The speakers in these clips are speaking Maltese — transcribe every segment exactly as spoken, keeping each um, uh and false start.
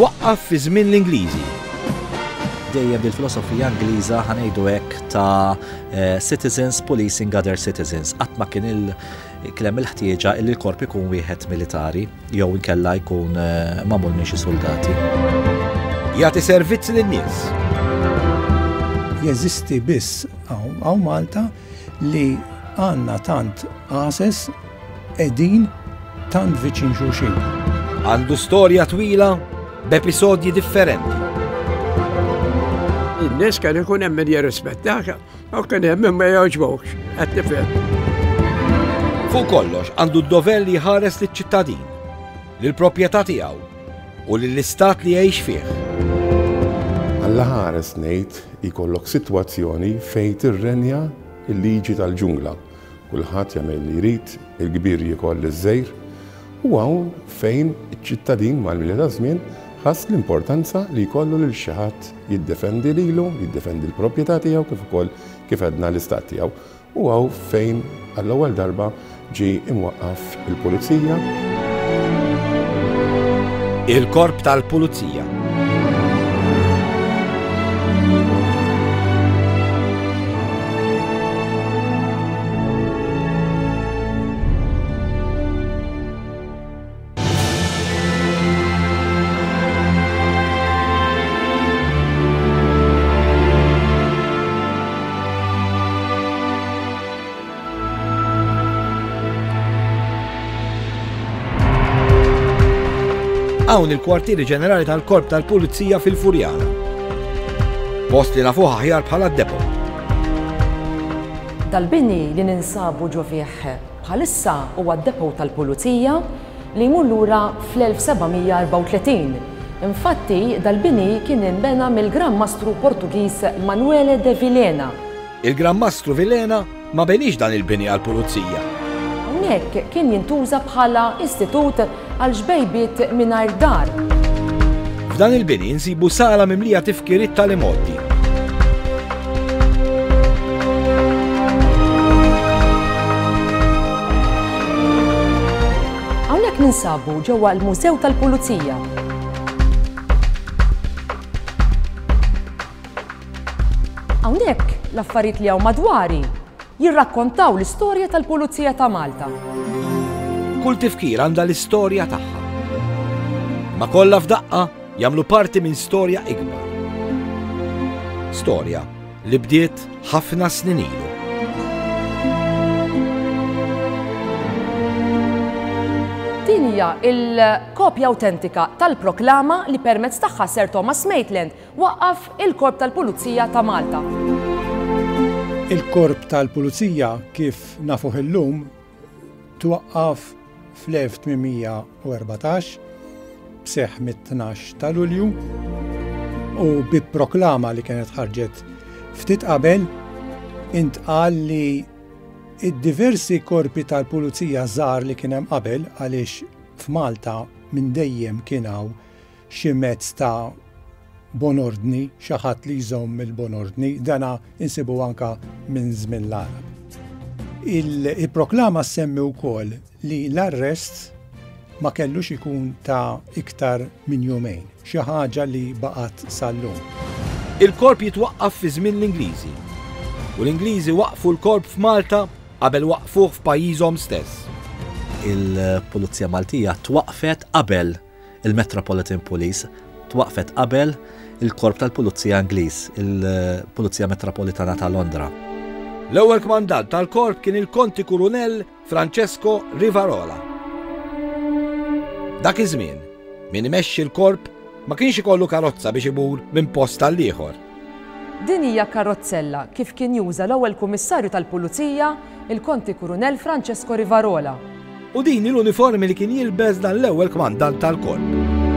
twaqqaf fi żmien l-Ingliżi. Dejjem bil-filosofija Ingliża ħanejdu hekk ta' citizens policing other citizens. Qatt ma kien il-klem il-ħtieġa li l-korp ikun wieħed militari jew inkella jkun magħmul minn xi soldati. Jagħti servizz lin-nies. Jeżisti biss hawn Malta li għandna tant għases qegħdin tant viċin xulxin. Għandu storja twila b'episodji differenti. In-nies kien ikun hemm min jirrispettak, u kien hemm min ma jogħġbokx, qed tifhem. Fuq kollox għandu d-dover li jħares liċ-ċittadin, lill-proprjetà tiegħu u lill-istat li jgħix fih. Alla ħares ngħid ikollok sitwazzjoni fejn tirrenja l-liġi tal-ġungla. Kulħadd jagħmel li jrid, il-kbir jikoll iż-żgħir, u hawn fejn iċ-ċittadin mal-mili ta' żmien ħass l-importanza li jkollu lil xi ħadd jiddefendi lilu, jiddefendi l-proprjetà tiegħu kif ukoll kif għedna l-istat tiegħu. U hawn fejn għall-ewwel darba ġie imwaqqaf il-Pulizija. Il-Korp tal-Pulizija. Hawn il-kwartieri ġenerali tal-Korp tal-Pulizija fil-Furjana. Post li nafuh aħjar bħala d-depo. Dal-bini li ninsabu ġo fih bħalissa huwa d-depo tal-Pulizija li jmur lura fl-elf sebgħimija erba' u tletin. Infatti dal-bini kien inbena mill-Gran Mastru Portugiż Manuele de Vilhena. Il-Gran Mastru Vilhena ma benix dan il-bini għall-Pulizija. Hawnhekk kien jintuża bħala istitut għal ġbejbiet mingħajr dar. F'dan il-bini nsibu sala mimlija tifkiriet tal-imoddi. Hawnhekk ninsabu ġewwa l-Mużew tal-Pulizija. Hawnhekk l-affarijiet li hawn madwari jirrakkontaw l-istorja tal-Pulizija ta' Malta. Kull tifkir għandha l-istorja tagħha. Ma kollha f'daqqa jagħmlu parti minn storja ikbar. Storja li bdiet ħafna snin ilu. Din hija l-kopja awtentika tal-proklama li permezz tagħha Sir Thomas Maitland waqqaf il-Korp tal-Pulizija ta' Malta. Il-Korp tal-Pulizija kif nafuh illum twaqqaf fl-elf tminmija u erbatax b'seħħ mit-tnax ta' Lulju u bi proklama li kienet ħarġet ftit qabel intqal li id-diversi korpi tal-Pulizija żgħar li kien hemm qabel għaliex f'Malta minn dejjem kien hawn xi mezz ta' bonordni, xi ħadd li jżomm il-bonordni, dana insibu anke minn żmien l-Arab. Il-proklama semmi wkoll li l-arrest ma kellux ikun ta' iktar minn jumejn, xi ħaġa li baqgħet sal-lum. Il-korp jitwaqqaf fi żmien l-Ingliżi u l-Ingliżi waqfu l-korp f'Malta qabel waqfuh f'pajjiżhom stess. Il-Pulizija Maltija twaqqfet qabel il-Metropolitan Police, twaqqfet qabel il-Korp tal-Pulizija Ingliż, il-Pulizija Metropolitana ta' Londra. L-ewwel kmandant tal-korp kien il-Konti Kurunell Francesco Rivarola. Dak iż-żmien, min imexxi l-korp ma kienx ikollu karozza biex imur minn post tal-ieħor. Din hija karrozzella kif kien juża l-ewwel Kummissarju tal-Pulizija, il-Konti Kurunell Francesco Rivarola. U din l-uniformi li kien jilbes dan l-ewwel kmandant tal-korp.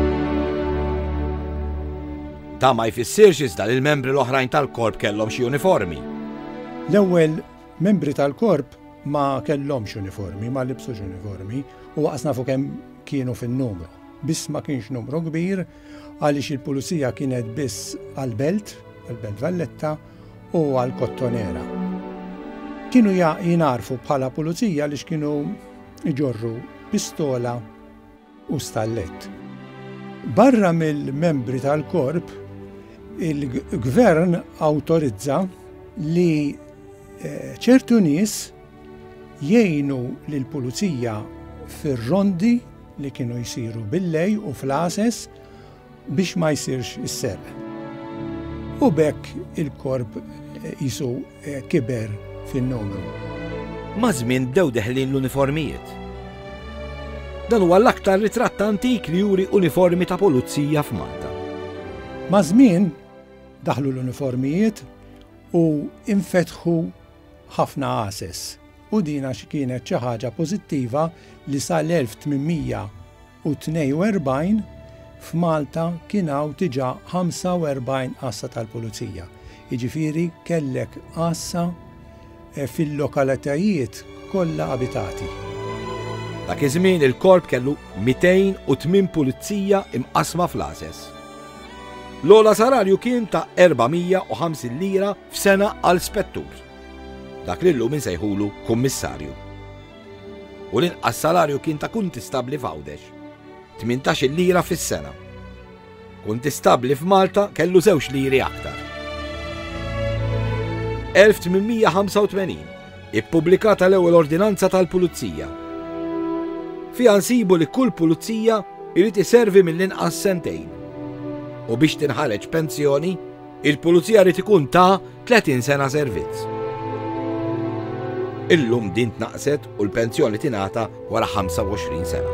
Ta' ma jfissirx iżda li l-membri l-oħrajn tal-korp kellhom xi uniformi. L-ewwel membri tal-korp ma kellhomx uniformi, ma libsux uniformi u waqas nafu kemm kienu fin-numru. Biss ma kienx numru kbir għaliex il-Pulizija kienet biss għall-belt, għall-belt Valletta u għall-Kottonera. Kienu jinarfu bħala Pulizija għaliex kienu iġorru pistola u stallett. Barra mill-membri tal-korp, il-gvern awtorizza li ċertu nies jgħinu lill-pulizija fir-rondi li kienu jsiru bil-lej u fl-għases biex ma jsirx is-serq. U bekk il-korp jisu kiber fin-numru. Ma' żmien bdew deħlin l-uniformijiet. Dan huwa l-aktar ritratt antik li juri uniformi ta' pulizija f'Malta. Ma' żmien daħlu l-uniformijiet u infetħu ħafna għases. U dina kienet xi ħaġa pożittiva li sal-elf tminmija u tnejn u erbgħin f'Malta kien hawn diġà ħamsa u erbgħin qassa tal-pulizija. Jiġifieri kellek qassa fil-lokalitajiet kollha abitati. Dak iż-żmien il-korp kellu mitejn u tmien pulizija imqasma fl-għases. L-ogħla salarju kien ta' erbgħamija u ħamsin lira f'sena għal spettur. Dak li llum insejħulu kummissarju. U l-inqas salarju kien ta' kuntistabli f'Għawdex, tmintax-il lira fis-sena. Kuntistabli f'Malta kellu żewġ liri aktar. elf tminmija ħamsa u tmenin ippubblikata l-ewwel ordinanza tal-pulizija. Fiha nsibu li kull pulizija irid iservi mill-inqas sentejn. U biex tinħareġ pensjoni, il-pulizija rid ikun ta' tletin sena servizz. Illum din tnaqset u l-pensjoni tingħata wara ħamsa u għoxrin sena.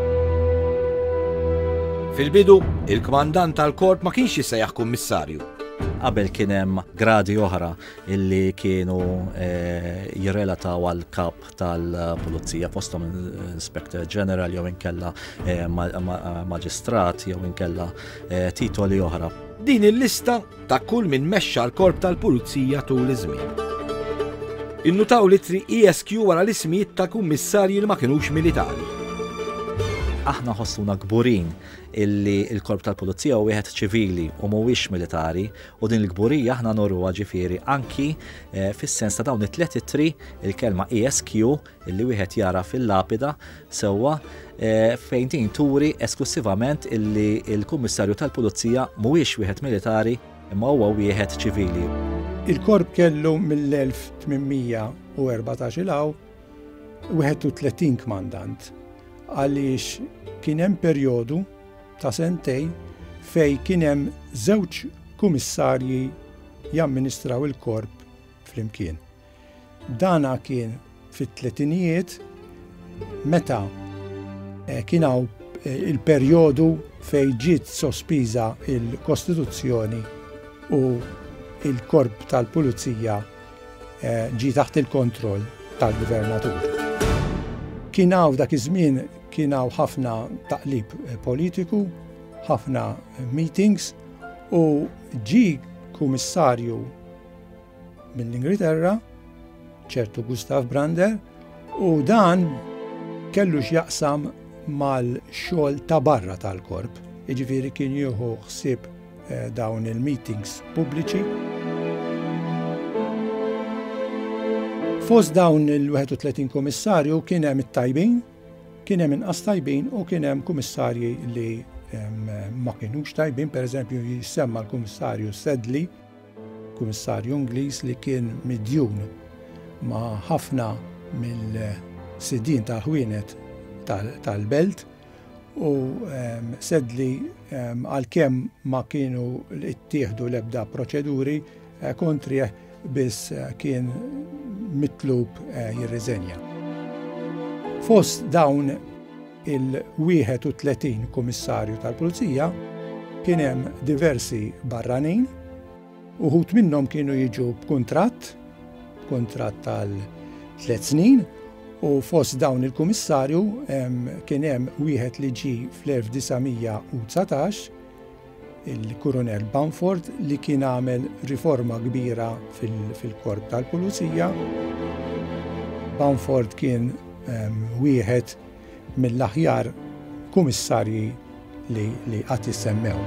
Fil-bidu, il-kmandant tal-korp ma kienx jissejjaħ kummissarju. Qabel kien hemm gradi oħra illi kienu jirrelataw għal kap tal-pulizija fosthom Inspector General jew inkella maġistrat jew inkella titoli oħra. Din il-lista ta' kull min mexxa l-korp tal-pulizija tul iż-żmien. Innutaw litri E S Q wara l-ismijiet ta' kummissarji li ma kinux militari. Aħna ħossuna gburin illi il-korp tal-pulizija u wieħed ċivili u mhuwiex militari u din il-gburija aħna norruha ġifieri anki fis-sens ta' dawn it-tliet ittri il-kelma E S Q illi wieħed jara fil-lapida sewwa fejn din turi esklusivament illi il-kummissarju tal-pulizija mhuwiex wieħed militari imma huwa wieħed ċivili. Il-korp kellu mill-elf tminmija u erbatax il-għaw wieħed u tletin kmandant għaliex kien hemm perjodu ta' sentejn fej kien hemm żewġ kummissarji jamministraw il-korp flimkien. Dana kien fit-tletinijiet meta kien hawn il-perjodu fej ġiet sospiża il-Kostituzzjoni u il-korp tal-pulizija ġi taħt il-kontroll tal-gvernatur. Kien hawn dak iż-żmien kien hawn ħafna taqlib politiku, ħafna meetings u ġi kummissarju mill-Ingilterra, ċertu Gustav Brander, u dan kellu x'jaqsam mal-xogħol ta' barra tal-korp. Jiġifieri kien jieħu ħsieb dawn il-meetings pubbliċi. Fost dawn il-wieħed u tletin kummissarju kien hemm it-tajbin, kien hemm inqas tajbin u kien hemm kummissarji li ma kienux tajbin, pereżempju jissemma l-kummissarju Sedley, kummissarju Ingliż li kien midjun ma' ħafna mill-sidin tal-ħwienet tal-belt u Sedley għalkemm ma kienu ittieħdu l-ebda proċeduri kontri biss kien mitlub jirriżenja. Fost dawn il-wieħed u tletin kummissarju tal-Pulizija kien hemm diversi barranin, uħud minnhom kienu jiġu b'kuntratt, kuntratt tal-tliet snin, u fost dawn il-kummissarju kien hemm wieħed li ġi fl-elf disajnmija u tsatax, il-Kurunell Bamford li kien għamel riforma kbira fil-korp tal-Pulizija. Bamford kien wieħed mill-aħjar kummissarji li qatt issemmew.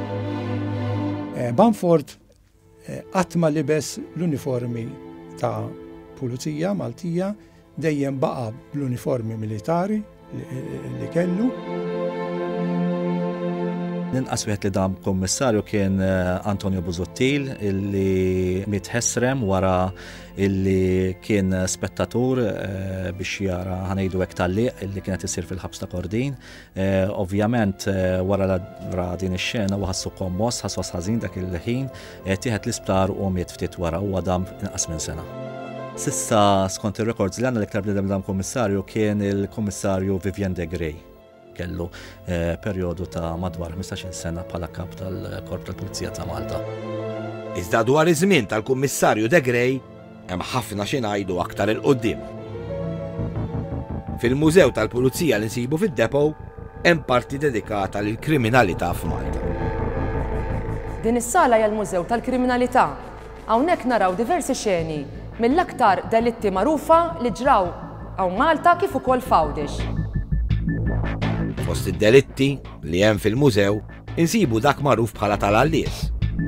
Bamford qatt ma libes l-uniformi ta' Pulizija Maltija, dejjem baqa' bl-uniformi militari li kellu. Ninqas wieħed li dam kummissarju kien Antonio Buzuttil illi mitħessrem wara illi kien spettatur biex jara ħanejdu hekk tal-liq illi kienet isir fil-ħabs ta' Kordin. Ovvjament wara din ix-xena ħassu kommos, ħassu ħażin dak il-ħin, tieħed l-isptar u miet ftit wara u dam inqas minn sena. Sissa skont ir-records li għandna l-iktar bniedem dam kummissarju kien il-kummissarju Vivian de Grey. Kellu perjodu ta' madwar ħmistax-il sena bħala kap tal-Korp tal-Pulizija ta' Malta. Iżda dwar iż-żmien tal-Kummissarju de Grey hemm ħafna xi ngħidu aktar il qudiem. Fil-Mużew tal-Pulizija li nsibu fid-depo hemm parti dedikata lil kriminalità f'Malta. Din is-sala hija l-Mużew tal-Kriminalità. Hawnhekk naraw diversi xeni mill-aktar delitti magħrufa li ġraw hawn Malta kif ukoll f'Għawdex. Fost id-delitti li hemm fil-mużew insibu dak magħruf bħala tal-Allies.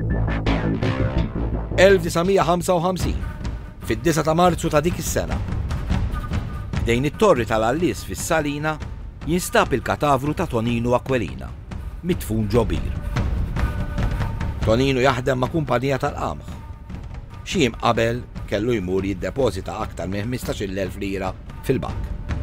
elf tisa' ħamsa u ħamsin, fid-disa' ta' Marzu ta' dik is-sena. Dejn it-torri tal-Allies fis-Salina jinstab il-katavru ta' Tonino Aquilina, mitfun ġobir. Tonino jaħdem ma' kumpanija tal-qamħ. Xi jiem qabel kellu jmur jiddepożita aktar minn ħmistax-il elf lira fil-bank.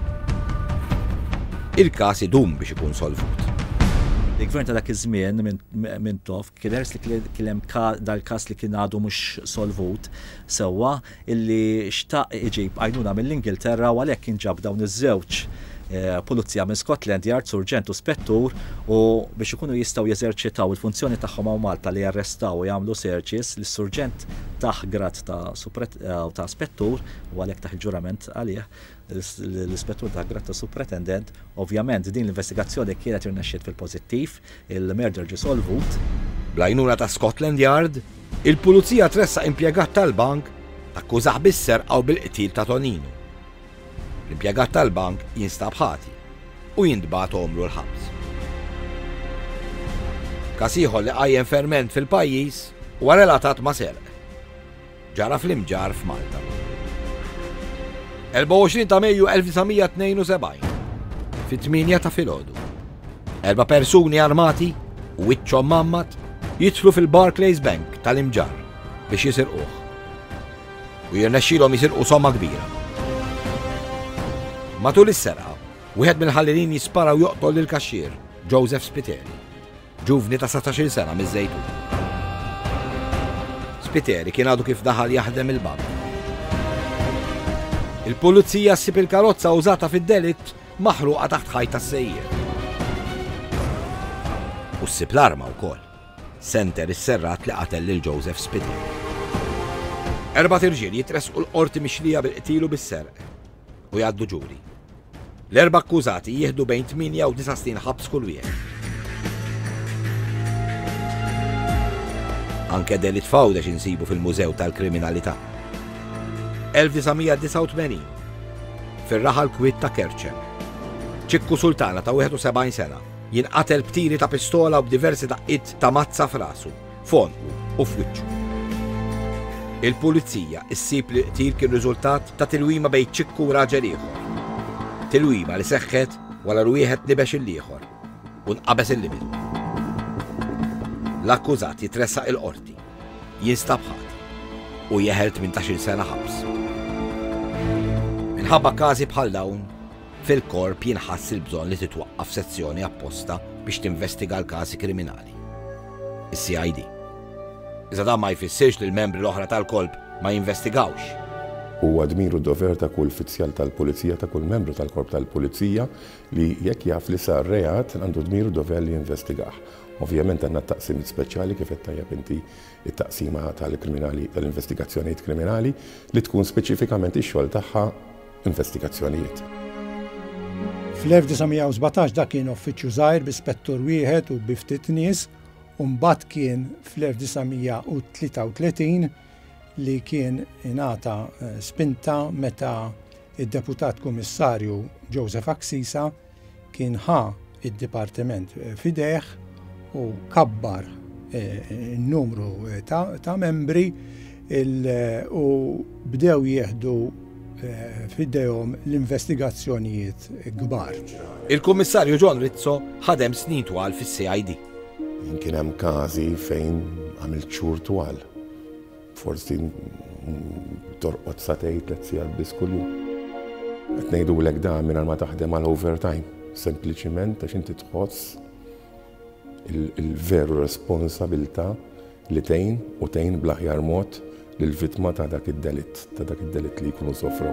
Il-każ idum biex ikun solvut. Il-gvern ta' dak iż-żmien minn tof kien li kien hemm dal-każ li kien għadu mhux solvut sewwa illi xtaq iġib għajnuna mill-Ingilterra u għalhekk inġab dawn iż-żewġ pulizija minn Scotland Yard, surġent u spettur, u biex ikunu jistgħu jeżerċitaw il-funzjoni tagħhom hawn Malta li jarrestaw u jagħmlu searches lis surġent taħ grad ta' ta' spettur u għalhekk taħ il-ġurament għalih l-ispettur ta' grad ta' supretendent. Ovvjament din l-investigazzjoni kienet irnexxiet fil-pożittiv, il-murder ġie solvut. Bl-għajnuna ta' Scotland Yard, il-pulizija tressa impjegat tal-bank akkużah bis-serqa u bil-qtil ta' Tonino. L-impjegat tal-bank jinstab ħati u jintbagħat omru l-ħabs. Każ ieħor li qajjem ferment fil-pajjiż huwa relatat ma' serq. Ġara fl-imġar f'Malta. erba' u għoxrin ta' Mejju elf tisa' tnejn u sebgħin, fit-tminja ta' filgħodu. Erba' persuni armati u wiċċhom mammat jidħlu fil-Barclays Bank tal-imġar biex jisirquh. U jirnexxielhom jisirqu somma kbira. Matul is-serqa, wieħed mill-ħallilin jispara u joqtol lill-kaxxier Joseph Spiteri, ġuvni ta' satax-il sena miż-Żejtun. Spiteri kien għadu kif daħal jaħdem il-bank. Il-pulizija ssib il-karozza użata fid-delitt maħruqa taħt ħajta s-sejjer. U ssib l-arma wkoll, senter is-serrat li qatel lil Joseph Spiteri. Erba' irġiel jitresqu l-qorti mixlija bil-qtilu bis-serq u jgħaddu ġuri. L-erba' akkużati jieħdu bejn tminja u disa' snin ħabs kull wieħed. Anke delitt f'Għawdex insibu fil-Mużew tal-Kriminalità. elf tisa' disa' u tmenin, fir-raħal kwiet ta' Kerċem. Ċikku Sultana ta' wieħed u sebgħin sena jinqatel b'tiri ta' pistola u b'diversi daqqiet ta' mazza f'rasu, f'onqu u f'wiċċu. Il-pulizija issib li qtil kien riżultat ta' tilwima bejn ċikku u raġel ieħor. Tilwima li seħħet wara li wieħed nibex il-ieħor u nqabeż il-limitu. L-akkużat jitressaq il-qorti, jinstab ħati u jeħel tmintax-il sena ħabs. Minħabba każi bħal dawn, fil-korp jinħass il-bżonn li titwaqqaf sezzjoni apposta biex tinvestiga l-każi kriminali. Is-C I D. Iżda dan ma jfissirx li l-membri l-oħra tal-korp ma jinvestigawx. Huwa dmiru d-dover ta' kull uffiċjal tal-Pulizija, ta' kull membru tal-Korp tal-Pulizija li jekk jaf li sar reat għandu dmiru dover li jinvestigah. Ovvjament għandna taqsimiet speċjali kif qed tajjeb inti it-taqsima tal-kriminali tal-investigazzjonijiet kriminali li tkun speċifikament ix-xogħol tagħha investigazzjonijiet. Fl-elf tisa' u sebgħtax dak kien uffiċċju żgħir bi spettur wieħed u bi ftit nies, u mbagħad kien fl-elf tisa' u tlieta u tletin li kien ingħata spinta meta id-deputat kummissarju Joseph Aksisa kien ħa id-dipartiment fidejh u kabbar n-numru ta' membri u bdew jieħdu fidejhom l-investigazzjonijiet kbar. Il-Kummissarju John Rizzo ħadem snin twal fis-C I D. Kien hemm każi fejn għamilt xhur twal. Forsi torqod satej tliet sigħat biss kuljum. Qed ngħidulek dan mingħajr ma taħdem għal overtime, sempliċiment għax inti tħoss il-veru responsabilità li tgħin u tgħin bl-aħjar mod lill-vittma ta' dak id-delitt, ta' dak id-delitt li jkunu sofru.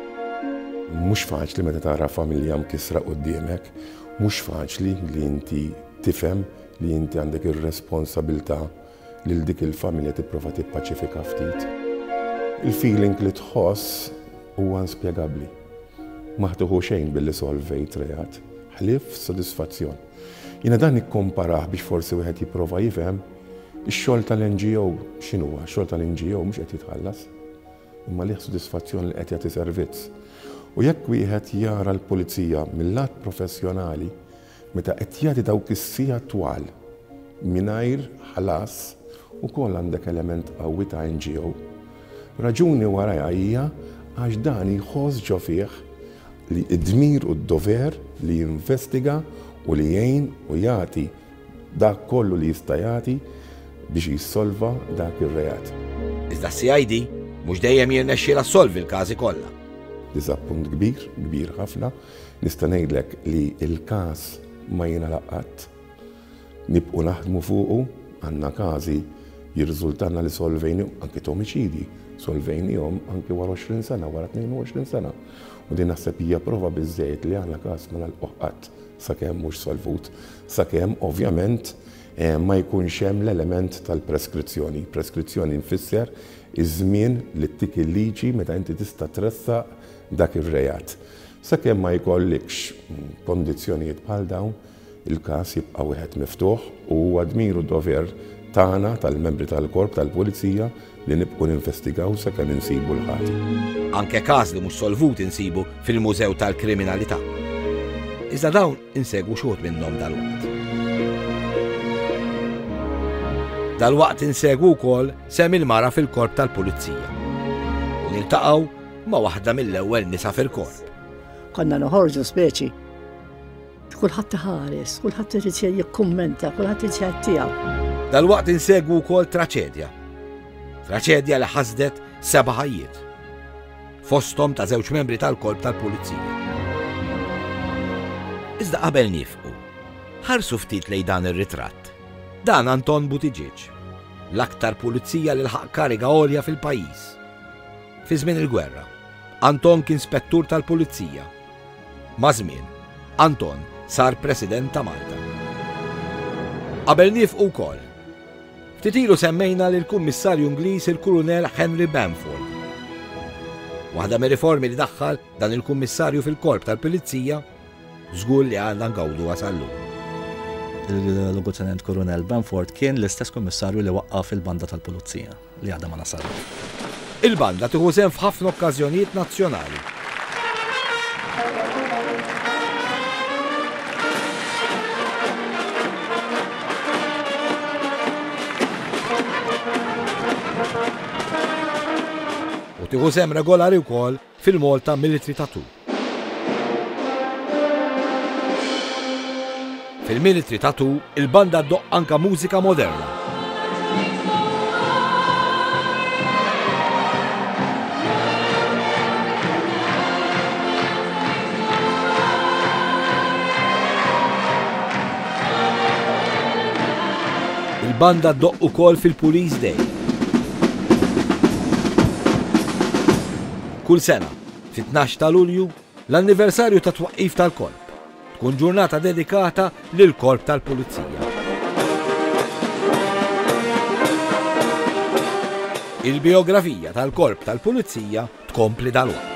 Mhux faċli meta tara familja mkissra quddiemek, mhux faċli li inti tifhem li inti għandek ir-responsabilità lil dik il-familja tipprova tippaċifika ftit. Il-feeling li tħoss huwa inspjegabbli. Ma ħtuħu xejn billi solvejt reat, ħlief sodisfazzjon. Jiena dan ikkomparah biex forsi wieħed jipprova jifhem ix-xogħol tal-N G O x'inhuwa, x-xogħol tal-N G O mhux qed jitħallas, imma liħ sodisfazzjon li qed jagħti servizz. U jekk wieħed jara l-pulizija mill-lat professjonali meta qed jagħti dawk is-sija twal mingħajr ħalas ukoll għandek element qawwi ta' N G O. Raġuni warajha hija għax dan jħoss ġo fih li d-dmir u d-dover li jinvestiga u li jgħin u jagħti dak kollu li jista' jagħti biex jissolva dak ir-reat. Iżda C I D mhux dejjem jirnexxiela ssolvi l-każi kollha. Diżappunt kbir, kbir ħafna, nista' ngħidlek li l-każ ma jingħalaq qatt. Nibqu naħdmu fuqu, għandna każi jirriżultanna li solvejni anke omiċidi, solvejnihom anke wara għoxrin sena, wara tnejn u għoxrin sena. U din naħseb hija prova biżżejjed li għandna każ ma nagħlquh qatt sakemm mhux solvut, sakemm ovvjament ma jkunx hemm l-element tal-preskrizzjoni. Preskrizzjoni nfisser iż-żmien li ttik il-liġi meta inti tista' tressaq dak ir-reat. Sakemm ma jkollikx kondizzjonijiet bħal dawn, il-każ jibqa' wieħed miftuħ u huwa dmir u dover tagħna tal-membri tal-korp tal-pulizija li nibqgħu ninvestigaw sakemm insibu l-ħati. Anke każ li mhux solvut insibu fil-Mużew tal-Kriminalità. Iżda dawn insegwu xogħol minnhom dalwaqt. Dalwaqt insegwu wkoll sem il-mara fil-korp tal-Pulizija. U niltaqgħu ma' waħda mill-ewwel nisa fil-korp. Konna noħorġu speċi. Kulħadd iħares, kulħadd irid jikkummenta, kulħadd irid jgħid tiegħu. Dalwaqt insegwu wkoll traċedja. Traċedja li ħasdet seba' ħajjiet. Fosthom ta' żewġ membri tal-korp tal-Pulizija. Iżda qabel nifqu, ħarsu ftit lejn dan ir-ritratt. Dan Anton Buttigieg, l-aktar pulizija li lħaq kariga għolja fil-pajjiż. Fi żmien il-gwerra, Anton kien spettur tal-Pulizija. Ma' żmien, Anton sar President ta' Malta. Qabel nifqu wkoll, ftit ilu semmejna lill-Kummissarju Ingliż il-Kulunell Henry Bamford. Waħda mir-riformi li daħħal dan il-Kummissarju fil-Korp tal-Pulizija żgur li għandna ngawdu għasallu. Il-Lieutenant Colonel Bamford kien l-istess kummissarju li waqqaf il-banda tal-Pulizija li għadha ma nasal. Il-banda tieħu sehem f'ħafna okkażjonijiet nazzjonali. U tieħu sehem regolari wkoll fil-Malta Military Tattoo. Fil-Military Tattoo, il-banda ddoqq anka mużika moderna. Il-banda ddoqq ukoll fil-Police Day. Kull sena, fit-tnax ta' Lulju, l-anniversarju ta' twaqqif tal-korp. Tkun ġurnata dedikata lil korp tal-Pulizija. Il-biografija tal-korp tal-Pulizija tkompli dalwaqt.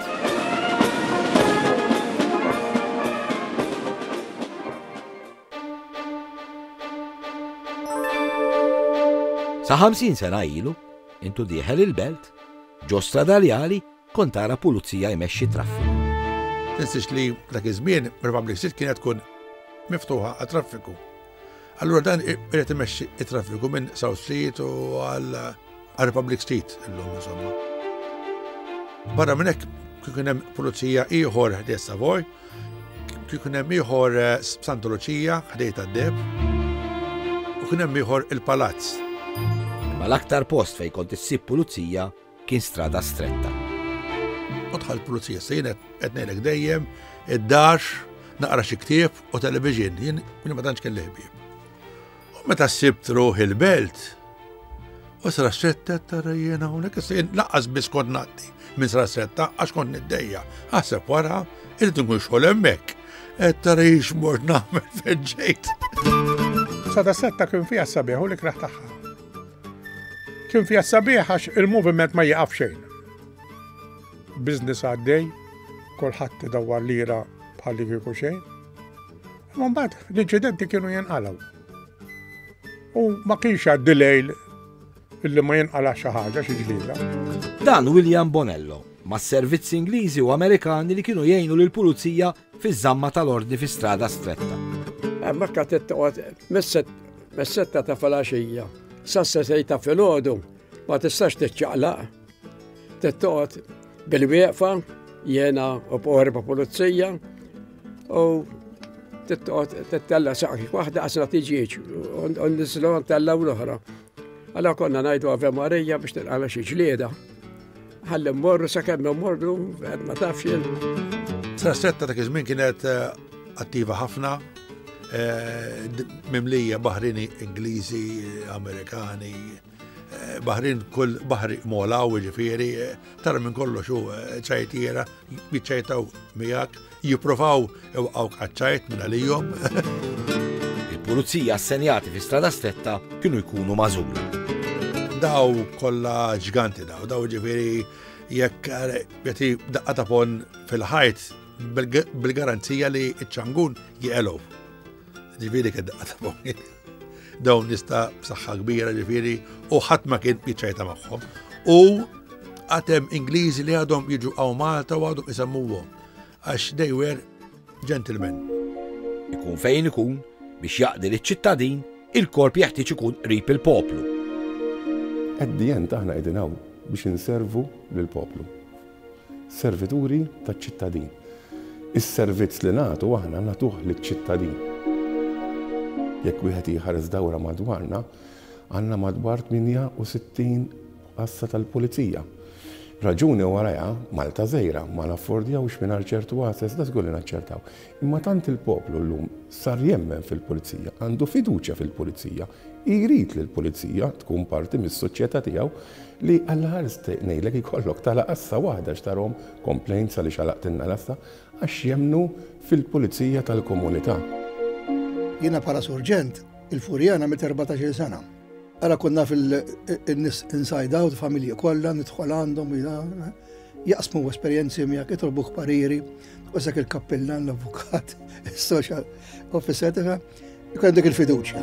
Sa ħamsin sena ilu, intu dieħel il-belt, ġo stradali kont tara pulizija jmexxi traffiku. Tinsix li dak iż-żmien Republic Street kienet tkun miftuħa għat-traffiku. Allura dan irid imexxi t-traffiku minn South Street u għal Republic Street illum insomma. Barra minn hekk kien hemm pulizija ieħor ħdejn Savoy, kien hemm ieħor Santa Lucia ħdejn tad-Deb. u kien hemm ieħor il-palazz. Ma l-aktar post fejn kont issib pulizija kien strada stretta. U dħal pulizija, se jien qed ngħidlek dejjem id-dar naqra xi ktieb u television, jien ma tantx kelli ħbieb. U meta sibt ruħi l-belt, u sra stretta tara jiena hawnhekk issa jien laqqas biss kont ngħaddi minn sra stretta għax kont niddejja. Aħseb wara irid inkun xogħol hemmhekk. Qed tara x'mort nagħmel fejn ġejt. Sada setta kien fiha sabiħ u l-ikraħ tagħha. Kien fiha sabiħ għax il-moviment ma jaqaf xejn. Business għaddej, kulħadd idawwar lira bħalli kieku xejn. Imma mbagħad l-inċidenti kienu jinqalgħu. U ma kienx għaddi lejl illi ma jinqala xi ħaġa xi ġlieda. Dan William Bonello, ma' servizzi Ingliżi u Amerikani li kienu jgħinu lill-pulizija fiż-żamma tal-ordni fi strada stretta. Hemmhekk qed toqgħod mis-setta ta' filgħaxija, sassa sejta filgħodu ma tistax tiċċaqlaq. Tittoqgħod bil-wieqfa jiena u qorba pulizija u tittoqgħod tittella saqi waħda qasra tiġiġ u nislu ntella l-oħra. Alla konna ngħidu Ave Marija biex tilqala xi ġlieda. Ħalli mmorru sakemm immorru ma tafx jien. Sra stretta ta' kizmin kienet attiva ħafna, mimlija Baħrini, Ingliżi, Amerikani, Baħrin kull baħri molaw ġifieri, tara minn kollox hu ċajtiera, jiċċajtaw miegħek, jippruvaw iwaqgħu qaċċajt minn għalihom. Il-pulizija assenjati fi strada stretta kienu jkunu magħżula. Daw kollha ġganti daw, daw ġifieri jekk jagħti daqqa ta' pon fil-ħajt bil-garanzija li ċ-ċangun jieqelgħu. Ġifieri kien daqqa ta' pon. Dawn nista' b'saħħa kbira ġifieri u ħadd ma kien jiċċajta magħhom. U għatem Ingliżi li għadhom jiġu għaw Malta u għadhom isemmuhom għax they were gentlemen. Ikun fejn ikun biex jaqdi liċ-ċittadin, il-korp jeħtieġ ikun qrib il-poplu. At the end aħna qegħdin hawn biex inservu lill-poplu. Servituri taċ-ċittadin. Is-servizz li nagħtu aħna nagħtuh liċ-ċittadin. Jekk wieħed jieħares dawra madwarna, għandna madwar tminja u sittin qassa tal-pulizija. Raġuni warajha Malta żgħira ma naffordjawx mingħajr ċertu access da żgur li naċċertaw. Imma tant il-poplu llum sar jemmen fil-pulizija, għandu fiduċja fil-pulizija, jrid li l-pulizija tkun parti mis-soċjetà tiegħu li għall-ħares ngħidlek ikollok tal-qassa waħda x'tarhom complaints għaliex għalaqtilna l-assa għax jemnu fil-pulizija tal-komunità. Jiena bħala surġent il-Furjana mit erbatax-il sena. Ara konna fil-nis inside out, familja kollha, nidħol għandhom, jaqsmu esperjenzi miegħek, itolbuk pariri, u sak il-kappellan, l-avukat, il-social officer, jkun dik il-fiduċja.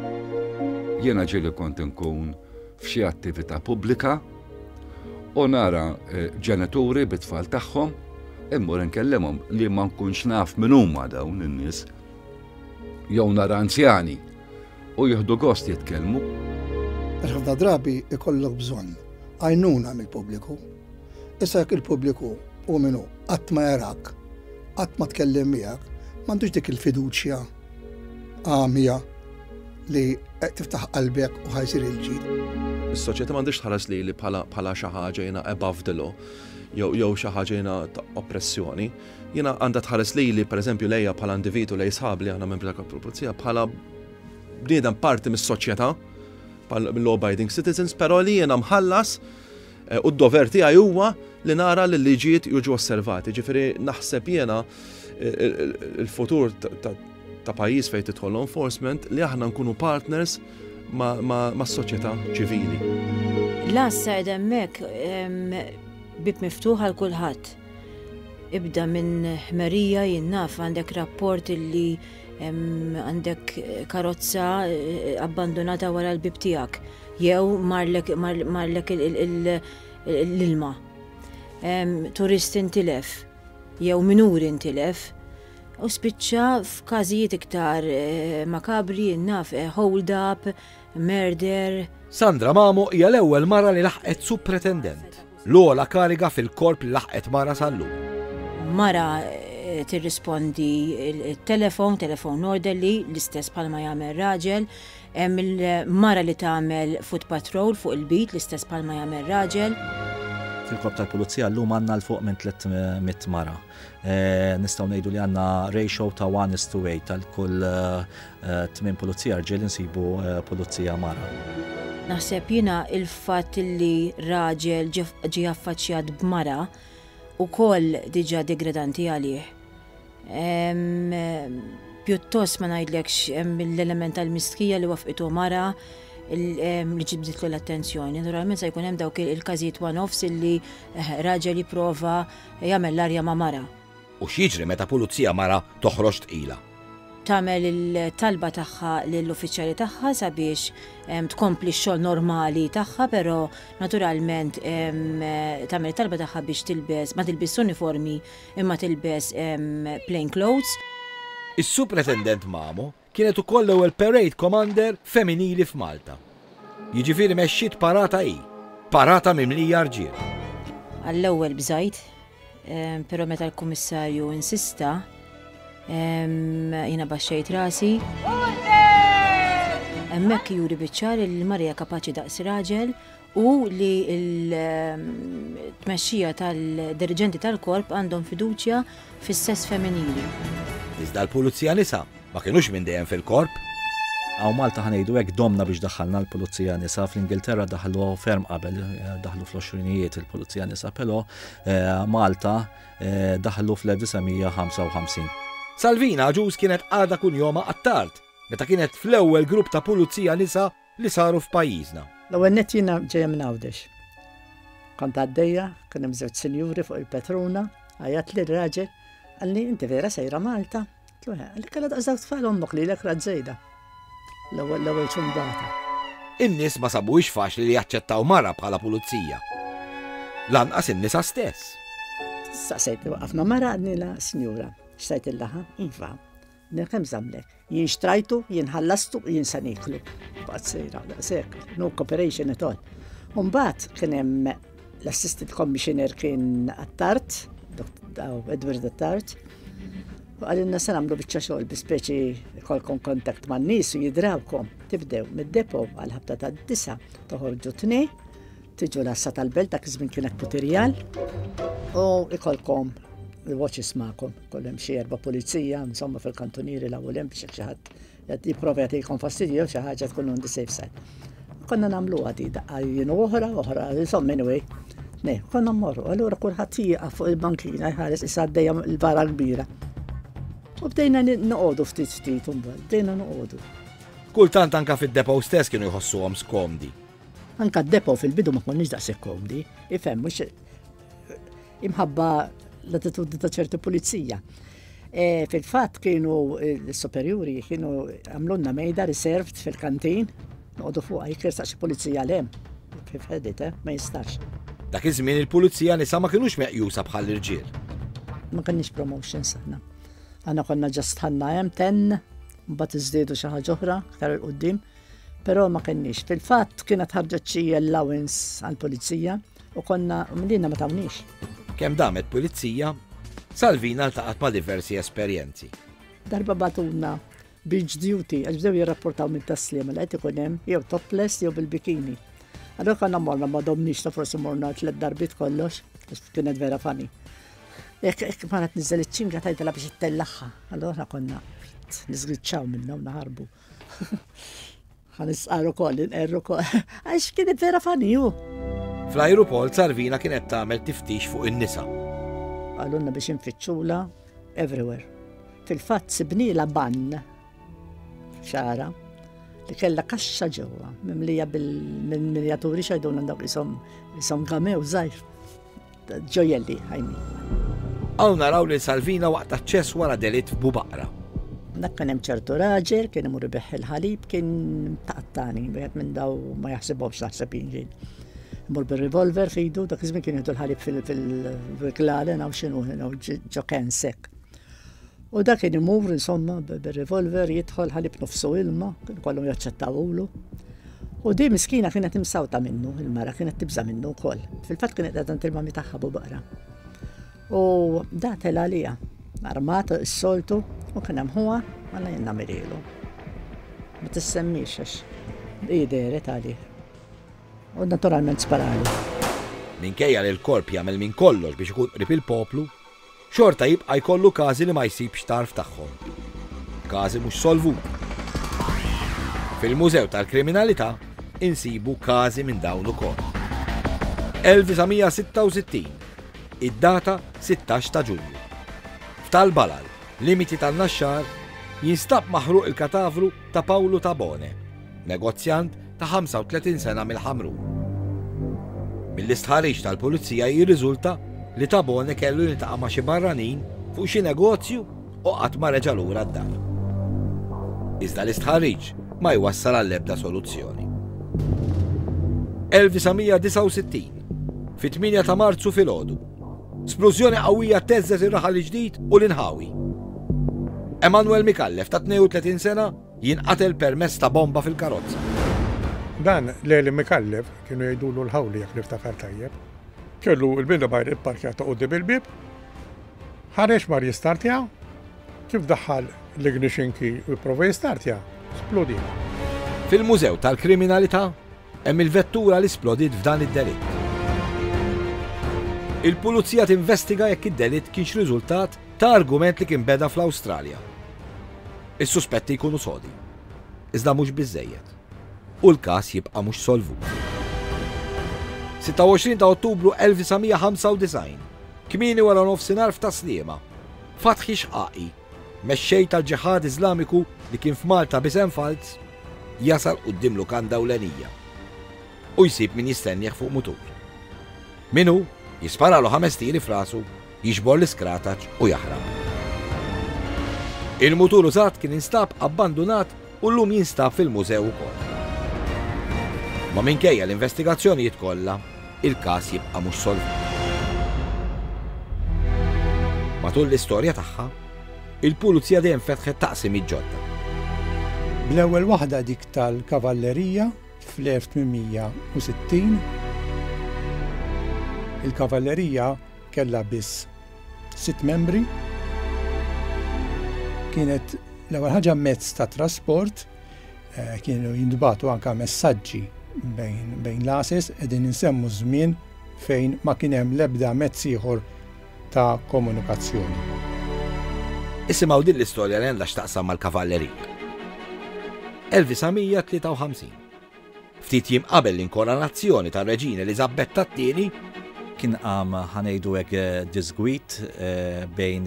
Jiena ġieli kont nkun f'xi attività pubblika u nara ġenituri bit-tfal tagħhom immur inkellimhom li ma nkunx naf min huma dawn in-nies jew nara anzjani u jieħdu gost jitkellmu. Ħafna drabi ikollok bżonn għajnuna mill-pubbliku. Issa jekk il-pubbliku u minnu qatt ma jarak, qatt ma tkellem miegħek, m'għandux dik il-fiduċja għamija li tiftaħ qalbek u ħajsir il-ġid. Is-soċjetà m'għandix tħares lili bħala xi ħaġa jiena above the law jew xi ħaġa jiena ta' oppressjoni. Jiena għandha tħares lili pereżempju lejja bħala individu lej sħab li aħna membri tal-pulizija bħala bniedem parti mis-soċjetà law-abiding citizens, però li jiena mħallas u d-dover tiegħi huwa li nara li l-liġijiet jiġu osservati. Ġifieri naħseb jiena il-futur ta' pajjiż fejn tidħol law enforcement li aħna nkunu partners mas-soċjetà ċivili. L-assa qed hemmhekk bib miftuħ għal kulħadd. Ibda minn ħmerija jinnaf għandek rapport illi għandek karozza abbandonata wara l-bib tiegħek jew marlek l-ilma. Turist intilef jew minur intilef u spiċċa f'każijiet iktar makabri jinnaf hold up, murder. Sandra Mamo hija l-ewwel mara li laħqet subpretendent. L-ogħla kariga fil-korp li laħqet mara sal-lum. Mara tirrispondi il-telefon, telefon orderly, l-istess bħalma jagħmel raġel, hemm il-mara li tagħmel foot patrol fuq il-bit, l-istess bħalma jagħmel raġel. Fil-korp tal-pulizija llum għandna l-fuq minn tliet mara. Nistgħu ngħidu li għandna ratio ta' one is to eight tal-kull tmien pulizija rġiel insibu pulizija mara. Naħseb jiena il-fatt li raġel ġie affaċċjat b'mara ukoll diġà degradanti għalih. Pjuttost ma ngħidlekx hemm l-element tal-mistkija li wafqitu mara li ġibditlu l-attenzjoni. Naturalment se jkun hemm dawk il-każijiet one-offs illi raġel jipprova jagħmel l-arja ma' mara. U x'jiġri meta pulizija mara toħroġ tqila? Tagħmel il-talba tagħha lill-uffiċjali tagħha sabiex tkompli x-xogħol normali tagħha, però naturalment tagħmel it-talba tagħha biex tilbes ma tilbes uniformi imma tilbes plain clothes. Is-Supretendent Mamo kienet ukoll l-ewwel parade commander femminili f'Malta. Jiġifieri mexxiet parata hi, parata mimlija rġiel. Għall-ewwel bżajt, però meta l-Kummissarju insista, jiena baxxejt rasi. Hemmhekk juri biċ-ċar li l-marja kapaċi daqs raġel u li l-tmexxija tal-dirigenti tal-korp għandhom fiduċja fis-sess femminili. Iżda l-pulizija nisa ma kienux minn dejjem fil-korp. Għaw Malta ħanejdu hekk domna biex daħħalna l-pulizija nisa, fl-Ingilterra daħlu ferm qabel, daħlu fl-għoxrinijiet il-pulizija nisa, però Malta daħlu fl-1955. Salvina ġuż kienet għada kun joma għattart, meta kienet fl-ewwel grupp ta' pulizija nisa li saru f'pajjiżna. L-ewwel nett jiena ġejja minn Għawdex. Kont għaddejja, kien hemm żewġ sinjuri fuq il-Petruna, għajat li r-raġel, għalli inti vera sejra Malta. Għalli kalla daqżaw tfal ommok li l-ek raġżejda. L-ewwel ċumbata. In-nies ma sabuix faċli li jaċċettaw mara bħala pulizija. Lanqas in-nisa stess. Saqsejt waqafna mara għadni la sinjura. Xsajt il-laħa, iva, nirkem zamlek. Jien xtrajtu, jien ħallastu, jien saniklu. Baqt sejra, daqsek, no cooperation at all. Umbat kien hemm l-assistant commissioner kien Attart, Edward Attart, u għalinna se nagħmlu biċċa xogħol bi speċi kolkom kontakt man nies u jidrawkom. Tibdew mid-depo għal ħabta tad-disa toħorġu tnej, tiġu l-assa tal-belt dak iż-żmien kienet putirjal u ikolkom il-watches ma'kom, kollem xi erba' pulizija, insomma fil-kantonieri l-ewwel hemm biex xi ħadd jipprova jagħtikom fastidju xi ħaġa tkun on the safe side. Konna nagħmluha di daqqa oħra, oħra, insomma anyway. Ne, konna mmorru, allura kulħadd jieqaf fuq il-bankina jħares issa għaddejja l-bara kbira. U bdejna noqogħdu ftit ftit imbagħad, bdejna noqogħdu. Kultant anka fid-depo stess kienu jħossuhom skomdi. Anka d-depo fil-bidu ma konniex daqshekk komdi, ifhem mhux imħabba l-attitudni ta' ċerti pulizija. Fil-fatt kienu l-superjuri kienu għamlunna mejda reserved fil-kantin, noqogħdu fuqha jekk jirsaq xi pulizija lem. Kif ħedet, ma jistax. Dak iż-żmien il-pulizija nisa ma kinux meqjusa bħal irġiel. Ma kenniex promotions aħna. Aħna konna ġast ħanna hemm ten, mbagħad iżdiedu xi ħaġa oħra aktar il qudiem, però ma kenniex. Fil-fatt kienet ħarġet xi allowance għall-pulizija u konna millina ma tawniex. Kemm damet pulizija, Salvina ltaqat ma' diversi esperjenzi. Darba batuna beach duty, għax bdew jirrapportaw mit-taslim li qed ikun hemm jew topless jew bil-bikini. Allora konna morna ma domniex ta' forsi morna tliet darbit kollox, għax kienet vera fani. Jekk ma qed niżel iċ-ċinga tgħidilha biex ittellaħħa, allora konna niżgriċċaw minnha u naħarbu. Ħanisqaru koll, inqerru koll, għax kienet vera fani hu. Fl-ajruport Salvina kienet tagħmel tiftix fuq in-nisa. Għalunna biex infittxula everywhere. Fil-fatt sibnila bann xara li kella kaxxa ġewwa mimlija bil-minjaturi xajduna dawk isom isom gamew żgħir. Ġojelli ħajmi. Għaw naraw li Salvina waqt aċċess wara delitt f'Bubaqra. Dak kien hemm ċertu raġel kien imur ibeħħ il-ħalib kien taqattani wieħed minn daw ma jaħsibhomx naħseb jinġin. Imur bil-revolver fidu, dak iż-żmien kien jieħdu l-ħalib fil-wiklale naw x'inhu ġoken sekk. U dak kien imur insomma bil-revolver jidħol ħalib nofsu ilma, kien kollhom jaċċettawulu. U di miskina kienet imsawta minnu, il-mara kienet tibża minnu wkoll. Fil-fatt kienet qiegħda tilma' tagħha Bubaqra. U da tela għalija. armata s-soltu u kien hemm huwa għandna jenna mirilu. Ma tissemmix għax ideri tali. U naturalment sparali. Minkejja li l-korp jagħmel minn kollox biex ikun qrib il-poplu, xorta jibqa' jkollu każi li ma jsibx tarf tagħhom. Każi mhux solvuti. Fil-Mużew tal-Kriminalità insibu każi minn dawn ukoll. elf tisa' sitta u sittin, id-data sittax ta' Ġunju. F'Tal-Balal, limiti tan-Naxxar, jinstab maħruq il-katavru ta' Pawlu Tabone, negozjant ta' ħamsa u tletin sena mill-Ħamrun. Mill-istħarriġ tal-pulizija jirriżulta li Tabone kellu jiltaqa' ma' xi barranin fuq xi negozju u qatt ma reġa' lura d-dar. Iżda l-istħarriġ ma jwassal għall-ebda soluzzjoni. elf tisa' disa' u sittin, fit-tminja ta' Marzu filgħodu, splużjoni qawwija teżżet ir-raħal ġdid u l-inħawi. Emanuel Mikallef ta' tnejn u tletin sena jinqatel permezz ta' bomba fil-karozza. Dan Leli Mikallef kienu jgħidulu l-ħawli jekk niftakar tajjeb. Kellu l-binda bajr ipparkjata qudiem il-bib, ħareġ mar jistartja, kif daħħal l-ignition key u jipprova jistartja, splodi. Fil-Mużew tal-Kriminalità hemm il-vettura li splodit f'dan id-delitt. Il-pulizija tinvestiga jekk id-delitt kienx riżultat ta' argument li kien beda fl-Awstralja. Is-suspetti jkunu sodi, iżda mhux biżżejjed, u l-każ jibqa' mhux solvut. sitta u għoxrin ta' Ottubru elf tisa' ħamsa u disgħin, kmieni wara nofsinhar f'Taslima, Fatħi Xqaqi, mexxej tal-ġihad Iżlamiku li kien f'Malta b'isem Falz, jasal quddiem lukanda ewlenija u jsib min jistennieh fuq mutur. Minu jisparalu ħames tieri f'rasu, jiġbor l-iskrataġġ u jaħrab. Il-mutur użat kien instab abbandonat u llum jinstab fil-mużew ukoll. Ma minkejja l-investigazzjonijiet kollha, il-każ jibqa' mhux solvut. Matul l-istorja tagħha, il-pulizija dejjem fetħet taqsimiet ġodda. Bl-ewwel waħda dik tal-kavallerija fl-elf tminmija u sittin, il-kavallerija kellha biss sitt membri, kienet l-ewwel ħaġa mezz ta' trasport, kienu jindbatu anke messaġġi bejn l-ases qegħdin insemmu żmien fejn ma kien hemm l-ebda mezz ieħor ta' komunikazzjoni. Isimgħu din l-istorja li għandha x'taqsam mal-kavallerija. elf tisa' tlieta u ħamsin. Ftit jiem qabel l-inkoronazzjoni tar-Reġina Eliżabetta t-tieni kien għam ħanejdu hekk disgwit bejn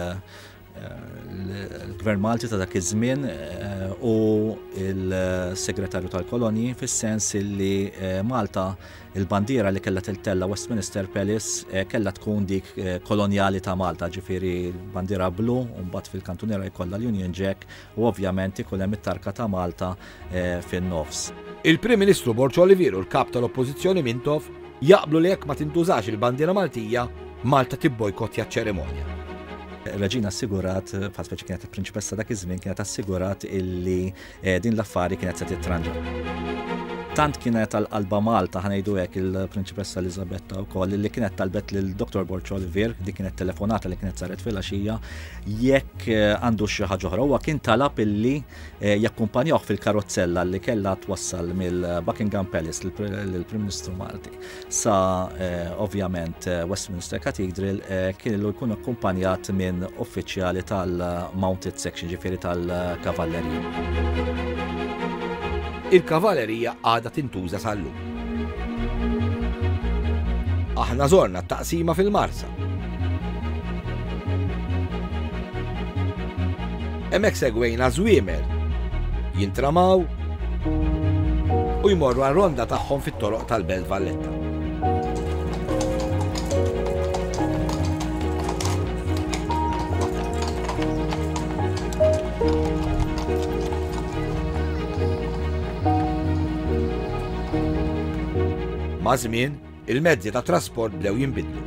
il-Gvern Malti ta' dak iż-żmien u il-Segretarju tal-Kolonji fis-sens li Malta il-bandiera li kellha tiltella Westminster Palace kellha tkun dik kolonjali ta' Malta, ġifieri bandiera blu u mbagħad fil-kantuniera jkollha l-Union Jack u ovvjament ikun hemm it-tarka ta' Malta fin-nofs. Il-Prim Ministru Borġ Olivier u l-kap tal-Oppożizzjoni Mintov jaqblu li jekk ma tintużax il-bandiera Maltija, Malta tibbojkottja ċ-ċerimonja. Reġina assigurat, fa' speċi kienet il-prinċipessa dak iż-żmien kienet assigurat illi din l-affari kienet se titranġa. Tant kienet għal-qalba Malta ħanejdu hekk il-prinċipessa Eliżabetta wkoll li kienet talbet lil doktor Borġ Olivier, di kienet telefonata li kienet saret fil-għaxija, jekk għandu xi ħaġa oħra. Huwa kien talab illi jakkumpanjawh fil-karozzella li kellha twassal mill-Buckingham Palace lill-Prim Ministru Malti sa ovvjament Westminster Cathedral kienu jkun akkumpanjat minn uffiċjali tal-Mounted Section, ġifieri tal-kavallerija. Il-kavallerija għadha tintuża sal-lum. Aħna żorna t-taqsima fil-Marsa. Hemmhekk segwejna żwiemel jintramaw u jmorru għar-ronda tagħhom fit-toroq tal-Belt Valletta. Ma' żmien, il-mezzi ta' trasport bdew jinbidlu.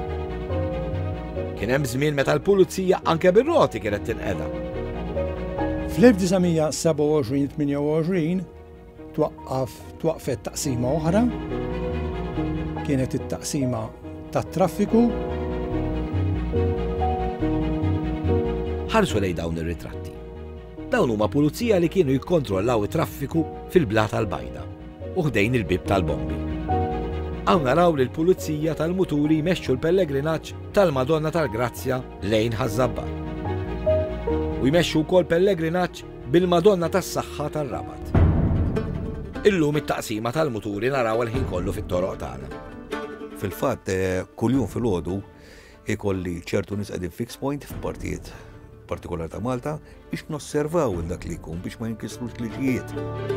Kien hemm żmien meta l-pulizija anke bir-roti kienet tinqeda. fl-elf tisa' seba' u għoxrin tminja u għoxrin twaqqaf twaqfet taqsima oħra, kienet it-taqsima tat-traffiku ħarsu lej dawn ir-ritratti. Dawn huma pulizija li kienu jikkontrollaw it-traffiku fil-blat tal-Bajda u ħdejn il-bib tal-bombi. Hawn naraw li l-pulizija tal-muturi jmexxu l-pellegrinaġġ tal-Madonna tal-Grazzja lejn Ħażabbar. U jmexxu wkoll pellegrinaġġ bil-Madonna tas-Saħħa tar-Rabat. Illum it-taqsima tal-muturi naraw l-ħin kollu fit-toroq tagħna. Fil-fatt, kuljum fil-għodu ikolli ċertu nis qegħdin fix point f'partijiet partikolar ta' Malta biex nosservaw dak li jkun biex ma jinkisrux liġijiet.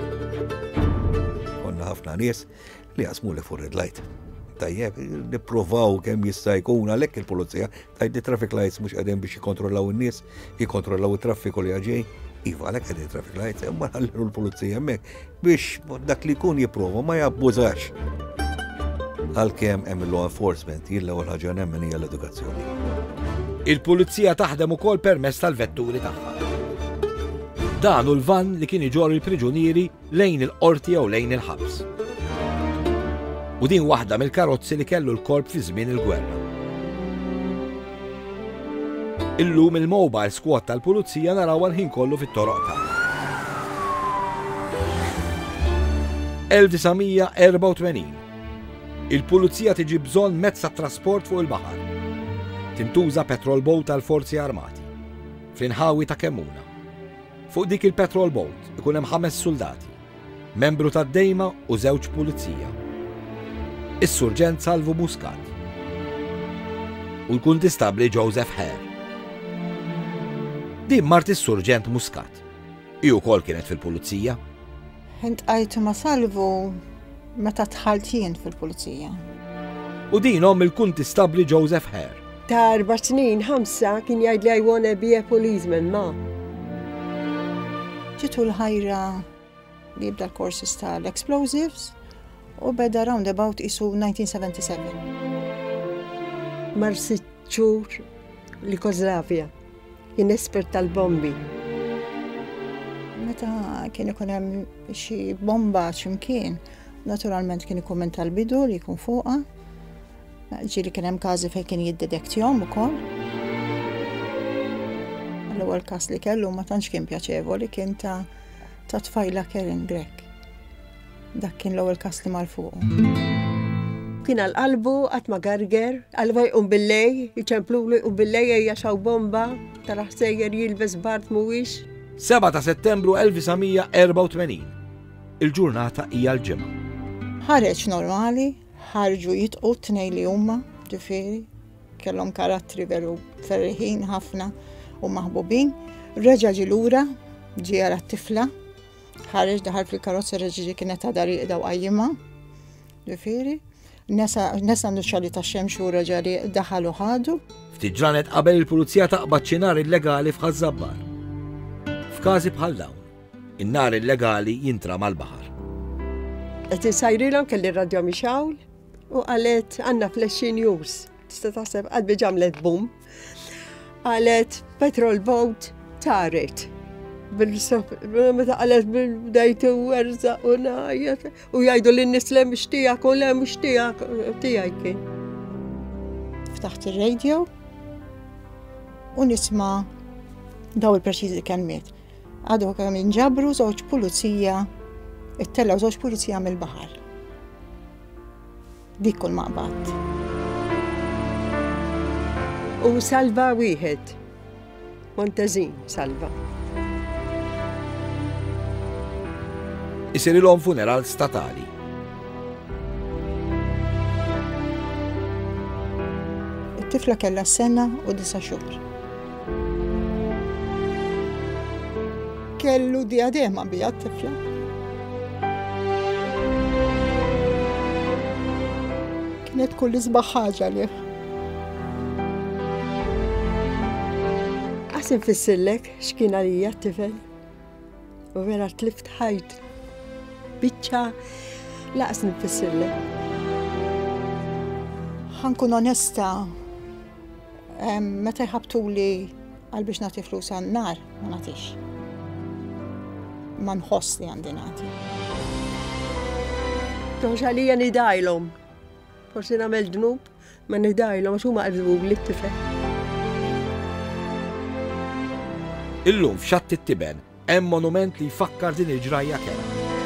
Konna ħafna nies li jasmu li fuq red light. Tajjeb, nipprovaw kemm jista' jkun għalhekk il-pulizija tajt li traffic lights mhux qegħdin biex jikkontrollaw in-nies, jikkontrollaw it-traffiku li għaġej. Iva, għalhekk qegħdin traffic lights, imma ħallu l-pulizija hemmhekk biex dak li jkun jipprova ma jabbużax. Għalkemm hemm il-law enforcement jilla u ħaġa nemmen hija l-edukazzjoni. Il-pulizija taħdem ukoll permezz tal-vetturi tagħha. Dan hu l-van li kien iġor il-priġunieri lejn il-qorti jew lejn il-ħabs. U din waħda mill-karozzi li kellu l-korp fi żmien il-gwerra. Illum il-mobile squad tal-pulizija naraw l-ħin kollu fit-toroq tagħha. elf tisgħomija erba' u tmenin. Il-pulizija tiġi bżonn mezz tat-trasport fuq il-baħar. Tintuża petrol boat tal-Forzi Armati fl-inħawi ta' Kemmuna. Fuq dik il-petrol boat ikun hemm ħames soldati, membru tad-dejma u żewġ pulizija. Is-surġent Salvo Muscat u l-kundistabli Joseph Hare. Din mart is-surġent Muscat. Hi wkoll kienet fil-pulizija. Intqajtu ma' Salvo meta tħalt jien fil-pulizija. U din hom il-kundistabli Joseph Hare. Ta' arba' snin, ħamsa kien jgħid li I wanna be a policeman ma. Ġitu l-ħajra li jibda l-courses tal-explosives u beda roundabout isu nineteen seventy-seven. Mar sitt xhur li Kozlavja, kien espert tal-bombi. Meta kien ikun hemm xi bomba x'imkien, naturalment kien ikun minn tal-bidu li jkun fuqha. Ġieli kien hemm każi fejn kien jiddetektjahom ukoll. L-ewwel każ li kellu ma tantx kien pjaċevoli kien ta' ta' tfajla Karen Grek. Dak kien l-ewwel każ li mar fuqu. Kien għal-qalbu qatt ma garger, qalba jqum billej, jiċemplulu jqum billej hija xaw bomba, tal-ħsejjer jilbes bart mhuwiex. seba' ta' Settembru elf tisgħomija erba' u tmenin. Il-ġurnata hija l-ġimgħa. Ħareġ normali, ħarġu jitqu t-tnejn li huma, ġifieri, kellhom karattri veru ferħin ħafna u maħbubin. Reġa' ġi lura, ġie jara t-tifla, ħareġ daħal fil-karozza reġi kienet ta' dariq daw qajjimha, ġifieri. Nesa nduċċali tax-xemx u reġa' li daħal u ħadu. Ftit ġranet qabel il-pulizija taqbad xi nar illegali f'Ħażabbar. F'każi bħal dawn, in-nar illegali jintra mal-baħar. Qed insajrilhom kelli r-radju mixawl u qalet għandna flashing news. Tista' taħseb qatt biġ għamlet bum. Qalet petrol boat taret. Meta qalet bil-bdejtu werza u ngħajjed u jgħidu lin-nies le mhux tiegħek u le mhux tiegħek tiegħi kien. Ftaħt ir-radio u nisma' daw il-preċiżi kelmiet. Għadu kemm inġabru żewġ pulizija, ittellaw żewġ pulizija mill-baħar. Dik kull maqbad. U salva wieħed. Montezin salva. Isirilhom funeral statali. It-tifla kellha sena u disa' xhur. Kellu diadema bija t-tifla. Kienet kull isbaħ ħaġa lih. Qas infissillek x'kien għalija t-tifel. U vera tlift ħajt. Biċċa laqas nifissillek. Ħankun onesta, meta jħabtuli għal biex nagħti flus għan-nar, ma nagħtix. Ma nħoss li għandi nagħti. Tonx għalija nidajlhom. Forsi nagħmel dnub, ma nidajlhom għax huma qalbhom li t-tifel. Illum f'Xatt it-Tiben hemm monument li jfakkar din il-ġrajja kera.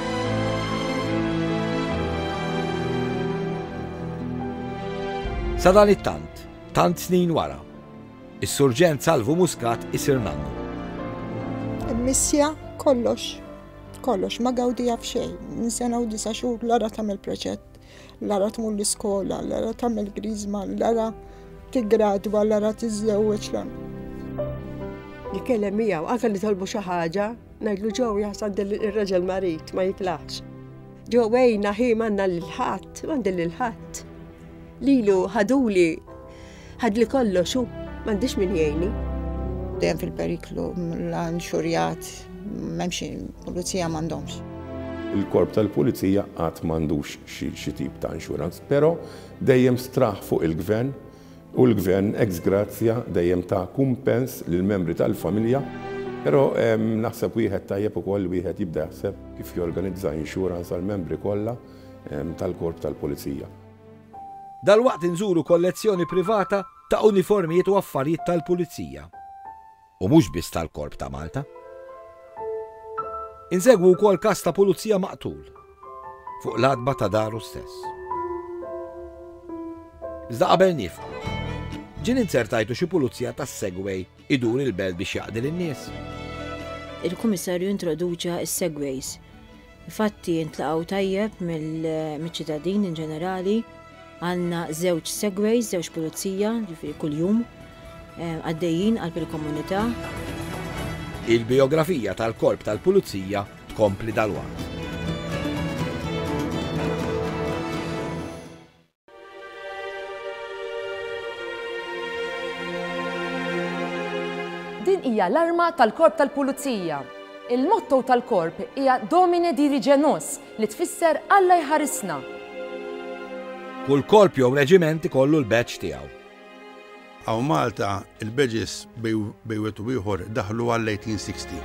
Sa dan it-tant, tant snin wara, is-Surġent Salvu Muscat isir nannu. Missja kollox, kollox, ma gawdija f'xejn. Min sena u disa xhur lara tagħmel proġett, lara tmur l-iskola, lara tagħmel griżman, lara tigradwa, lara tiżżewweġ lan. Nikellem miegħu, anke li tolbu xi ħaġa, ngħidlu ġew jaħsad ir-raġel marit ma jitlaħx. Ġew wejna ħi m'għandna lil ħadd, m'għandi lil ħadd. Lilu ħaduli, ħadli kollox hu, m'għandix min jgħinni. Dejjem fil-periklu l-anxurjat, m'hemmx pulizija m'għandhomx. Il-korp tal-pulizija qatt m'għandux xi tip ta' insurance, però dejjem straħ fuq il-gvern u l-gvern ex grazzja dejjem ta' kumpens lill-membri tal-familja, però naħseb wieħed tajjeb ukoll wieħed jibda jaħseb kif jorganizza insurance għall-membri kollha tal-korp tal-pulizija. Dalwaqt inżuru kollezzjoni privata ta' uniformijiet u affarijiet tal-pulizija. U mhux biss tal-Korp ta' Malta. Insegwu wkoll każ ta' pulizija maqtul fuq l-adba ta' daru stess. Iżda qabel nifhem, ġien insertajtu xi pulizija tas-Segway idur il-belt biex jaqdi lin-nies. Il-Kummissarju introduċa s-Segways. Infatti intlaqgħu tajjeb mill-ċittadin in ġenerali, għandna żewġ Segways, żewġ pulizija, ġifieri kuljum, għaddejjin qalb il-komunità. Il-biografija tal-Korp tal-Pulizija tkompli dalwaqt. Din hija l-arma tal-Korp tal-Pulizija. Il-motto tal-Korp hija Domine Dirige Nos li tfisser Alla jħarisna. Kull korp jew reġiment ikollu l-badge tiegħu. Għaw Malta il-badges bejwet u ieħor daħlu għall-eighteen sixty.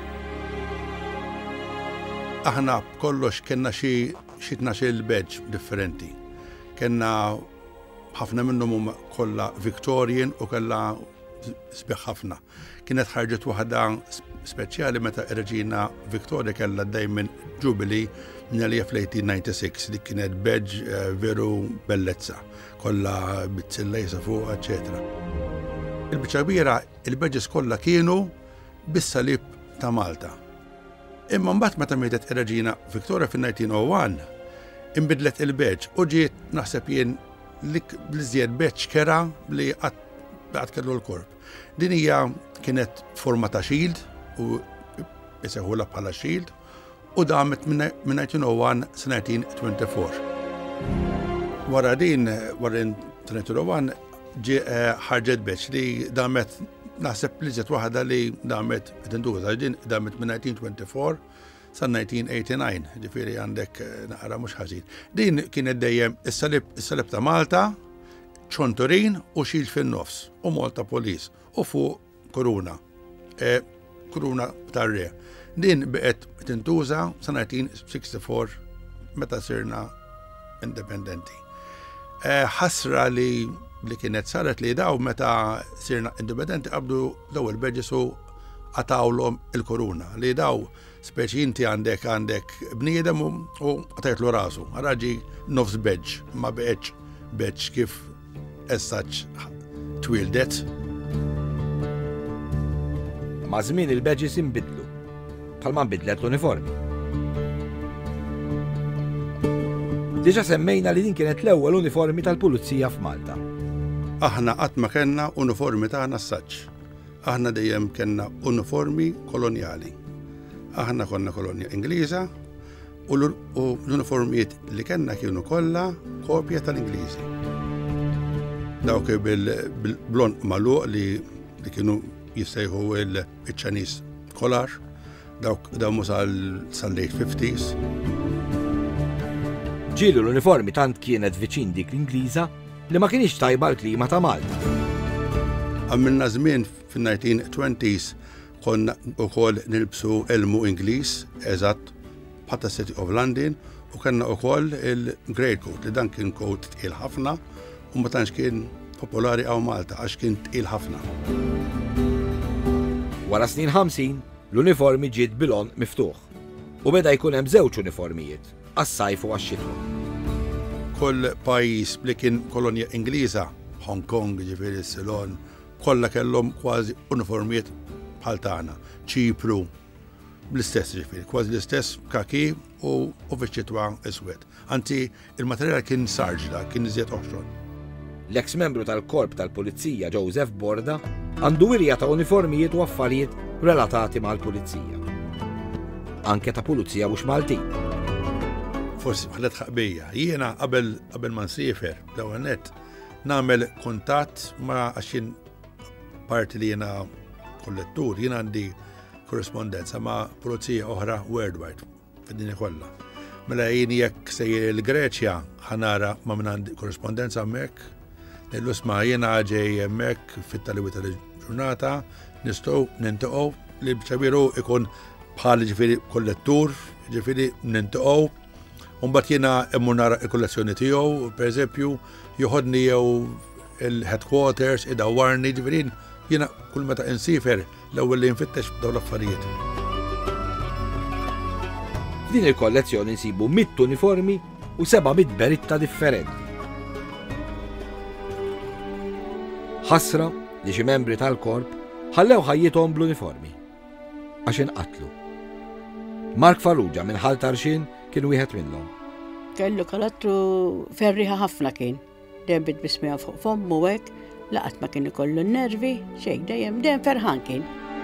Aħna kollox kellna xi tnax-il badge differenti. Kellna ħafna minnhom huma kollha Victorian u kellha sbieħ ħafna. Kienet ħarġet waħda speċjali meta ir-Reġina Victoria kellha dejjem Jubilee nalija fl-eighteen ninety-six li kienet badge veru bellezza, kollha bitzillejsa fuq, eċetera. Il-biċċa kbira il-badges kollha kienu bis-salib ta' Malta. Imma mbagħad meta mietet ir-Reġina Victoria fin-nineteen oh one inbidlet il-badge u ġiet naħseb jien l-iżjed badge kera li qatt kellu l-korp. Din hija kienet forma ta' shield u iseħħula bħala shield u damet minn nineteen oh one sa nineteen twenty-four. Wara din, wara nineteen oh one, ħarġet badge li damet naħseb li ġiet waħda li damet tintuża din damet minn nineteen twenty-four sa nineteen eighty-nine, ġifieri għandek naqra mhux ħażin. Din kienet dejjem is-salib ta' Malta, ċonturin u xil fin-nofs u Malta Police u fuq kuruna. Kuruna tar-re. Din bqet tintuża sa nineteen sixty-four meta sirna indipendenti. Ħasra li li kienet saret li daw meta sirna indipendenti qabdu l-ewwel badges u għatawlhom il-kuruna. Li daw speċi inti għandek għandek bniedem u għatajtlu rasu. Għaraġi nofs badge, ma bqetx badge kif as such twildet. Ma' żmien il-badges inbidlu, bħalma nbidlet l-uniformi. Diġà semmejna li din kienet l-ewwel uniformi tal-Pulizija f'Malta. Aħna qatt ma kellna uniformi tagħna s-saġġ. Aħna dejjem kellna uniformi kolonjali. Aħna konna kolonja Ingliża u l-uniformijiet li kellna kienu kollha kopja tal-Ingliżi. Dawk bil-blond magħluq li kienu jissejħu il-Chinese collar, dawk dawn sal-late fifties. Ġielu l-uniformi tant kienet viċin dik l-Ingliża li ma kienx tajba l-klima ta' Malta. Għamilna żmien fin-nineteen twenties konna wkoll nilbsu elmu Ingliż eżatt bħata City of London u kellna wkoll il-greatcoat li dan kien coat tqil ħafna u ma tantx kien popolari għaw Malta għax kien tqil ħafna. Wara snin ħamsin, l-uniformi ġiet bilon miftuħ u beda jkun hemm żewġ uniformijiet, għas-sajf u għax-xitwa. Kull pajjiż li kien kolonja Ingliża, Hong Kong, ġifieri Ceylon, kollha kellhom kważi uniformijiet bħal tagħna, Ċipru, bl-istess ġifieri, kważi l-istess kaki u fiċ-xitwa iswed. Anzi, il-materjal kien sarġla, kien iżjed oħxon. L-eks membru tal-korp tal-Pulizija Joseph Borda għandu wirja ta' uniformijiet u affarijiet relatati mal-Pulizija. Anke ta' Pulizija mhux Maltin. Forsi ħalet ħaqbija, jiena qabel qabel ma nsifer l-ewwel nett nagħmel kuntatt ma' għaxin parti li jiena kollettur, jiena għandi korrespondenza ma' pulizija oħra worldwide fid-dinja kollha. Mela jien jekk sejjer il-Greċja ħanara ma' minn għandi korrespondenza hemmhekk, nellu sma' jiena ġej hemmhekk fit-talwi tal-ġurnata nistgħu nintaqgħu li b'ċabiru ikun bħal ġifieri kollettur, ġifieri nintaqgħu. Umbat jiena emmur nara il-kollezzjoni tiegħu, pereżempju, joħodni jew il-headquarters, idawwarni, ġifieri jiena kull meta insifer l-ewwel li nfittex dawn l-affarijiet. F'din il-kollezzjoni nsibu mitt uniformi u seba' mit beritta differenti. Ħasra li xi membri tal-korp ħallew ħajjithom bl-uniformi għax inqatlu. Mark Farrugia minn Ħalt Arxin kien wieħed minnhom. Kellu karattru ferriħa ħafna kien, dejjem bitbismija fuq fommu hekk, laqat ma kien ikollu n-nervi, xejn dejjem dejjem ferħan kien.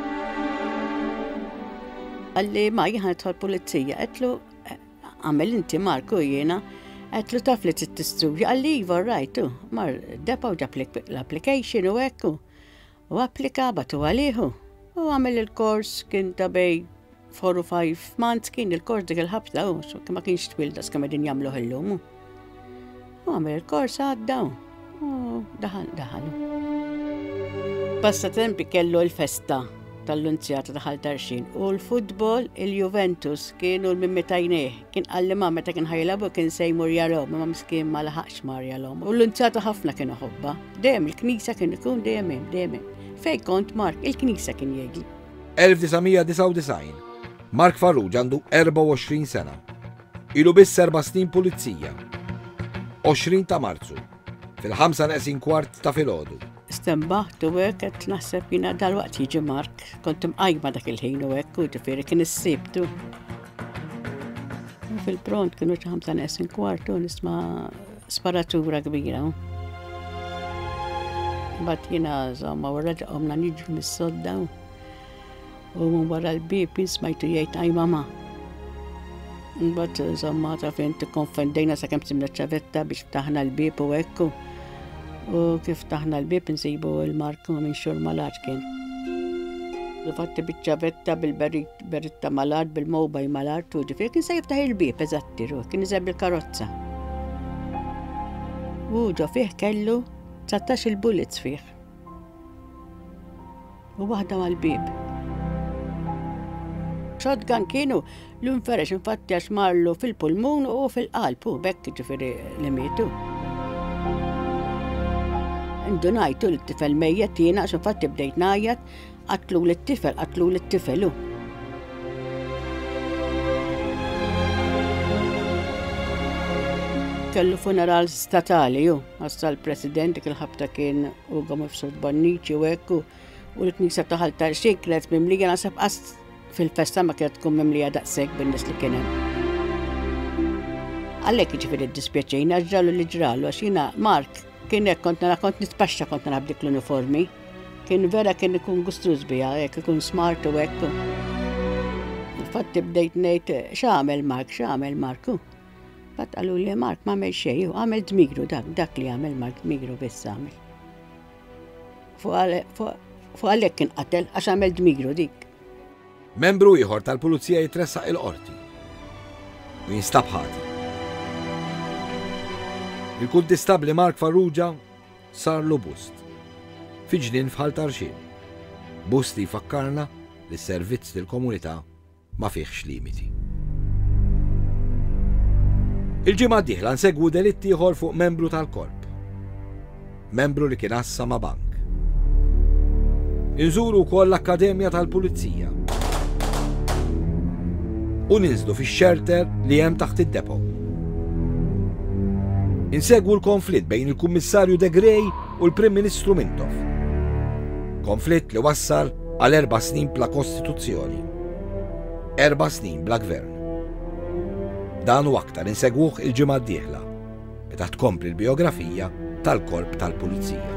Għalli ma jien ħadħol pulizija, qedlu għamel inti Marku jiena, qedlu taf li trid tistudja, għalli iva rajtu, mar depa u ġab l-application u hekk u applika batu għaliehu u għamel il-kors kien ta' bej four or five months kien il-kors dik il-ħabta u ma kienx twilda skema din jagħmlu ħillumu. U għamel il-kors għadda u daħal daħalu. Passatempi kellu l-festa tal-Lunzjata ta' Ħalt Arxin u l-futbol il-Juventus kienu l-mimmitajnieh. Kien għalli ma meta kien ħajlabu kien sejmur jalom, ma miskin ma laħaqx mar jalom. U l-Lunzjata ħafna kienu ħobba. Dejjem il-Knisa kien ikun dejjem hemm, dejjem hemm. Fej kont Mark, il-Knisa kien jgħidli. elf tisgħemija disa' u disgħin. Mark Farrugia għandu erba' u għoxrin sena. Ilu biss erba' snin pulizija. għoxrin ta' Marzu, fil-ħamsa neqsin kwart ta' filgħodu. Stembaħtu hekk qed naħseb jiena dalwaqt jiġi Mark, kont imqajma dak il-ħin u hekk u ġifieri kien issibtu. Fil-pront kienu xi ħamsa neqsin kwart u nisma' sparatura kbira. Mbagħad jiena żomma wara ġaqomna niġu mis-sodda u minn wara l-bib nismajtu jgħid aj mama. Mbagħad żomma ta' fejn tikkonfendejna sakemm simna ċavetta biex ftaħna l-bib u hekk u kif taħna l-bib nsibu l-Marku minn xhur malad kien. Fatti biċ-ċavetta bil-beritta malad, bil-mowbaj malad u ġifieri kien se jiftaħ il-bib eżattiru, kien iżeb il-karozza. U ġo fih kellu tsattax il-bullets fih. U waħda mal-bib. Shotgun kienu l-unferex infatti għax marlu fil-pulmun u fil-qalb u bekk ġifieri li mietu. Indunajtu l-tifel mejjet jiena għax infatti bdejt ngħajjat qatlu l-tifel, qatlu l-tifelu. Kellu funeral statali ju, għassa l-president il-ħabta kien Ugo Mifsud Bonnici u hekk u l-Knisa ta' Ħalt Arxin kienet mimlija nasab qas fil-festa ma kienet tkun mimlija daqshekk bin-nies li kien hemm. Għalhekk jiġifieri ddispjaċejna ġralu li ġralu għax jiena Mark kien hekk kont nara kont nitpaxxa kont nara b'dik l-uniformi. Kien vera kien ikun gustruż biha, hekk ikun smart u hekk. Infatti bdejt ngħid x'għamel Mark, x'għamel Marku. Bat qalu li Mark m'għamel xejn, għamel dmigru dak, dak li għamel Mark dmigru biss għamel. Fuq għalhekk kien qatel għax għamel dmigru dik. Membru ieħor tal-Pulizija jitressaq il-qorti u jinstab ħati. Il-kuntistabli Mark Farrugia sarlu bust fi ġnien f'Ħalt Arxin. Bust li jfakkarna li s-servizz lill-komunità ma fihx limiti. Il-ġimgħa d-dieħla nsegwu delitti ieħor fuq membru tal-korp. Membru li kien assa ma' bank. Inżuru wkoll l-Akkademja tal-Pulizija. U ninżlu fix-xelter li hemm taħt id-depo. Insegwu l-konflitt bejn il-Kummissarju De Grey u l-Prim Ministru Mintoff. Konflitt li wassal għal erba' snin bla Kostituzzjoni. Erba' snin bla Gvern. Dan u aktar insegwuh il-ġimgħa d-dieħla meta tkompli l-biografija tal-Korp tal-Pulizija.